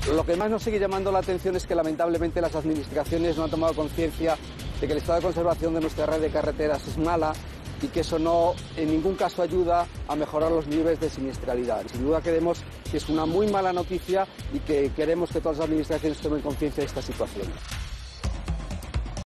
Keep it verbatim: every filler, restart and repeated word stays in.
Lo que más nos sigue llamando la atención es que lamentablemente las administraciones no han tomado conciencia de que el estado de conservación de nuestra red de carreteras es mala y que eso no en ningún caso ayuda a mejorar los niveles de siniestralidad. Sin duda creemos que es una muy mala noticia y que queremos que todas las administraciones tomen conciencia de esta situación.